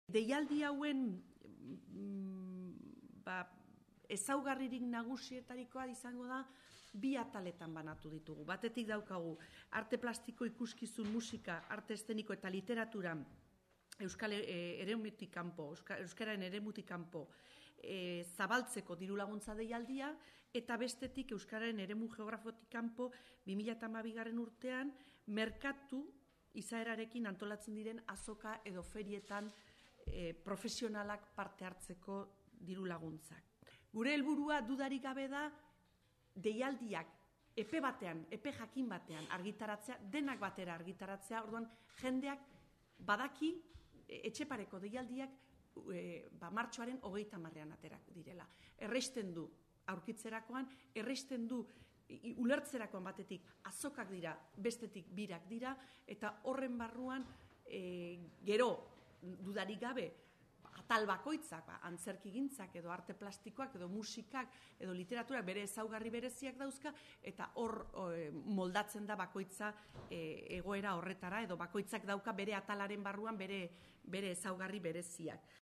Deialdi hauen ezaugarririk nagusietarikoa izango da bi ataletan banatu ditugu. Batetik daukagu arte plastiko, ikuskizun, musika, arte eszeniko eta literatura Euskal eremutik kanpo, euskararen eremutik kanpo zabaltzeko diru laguntza deialdia, eta bestetik euskararen eremu geografotik kanpo 2012 urtean merkatu izaerarekin antolatzen diren azoka edo ferietan profesionalak parte hartzeko diru laguntzak. Gure helburua dudarik gabe da deialdiak epe jakin batean argitaratzea, denak batera argitaratzea, orduan jendeak badaki etxepareko deialdiak martxoaren 30ean aterak direla. Erreisten du aurkitzerakoan, erreisten du ulertzerakoan batetik azokak dira, bestetik birak dira, eta horren barruan gero dudarik gabe atal bakoitzak, antzerkigintzak edo arte plastikoak edo musikak edo literaturak bere ezaugarri bereziak dauzka, eta hor moldatzen da bakoitza egoera horretara edo bakoitzak dauka bere atalaren barruan bere ezaugarri bereziak.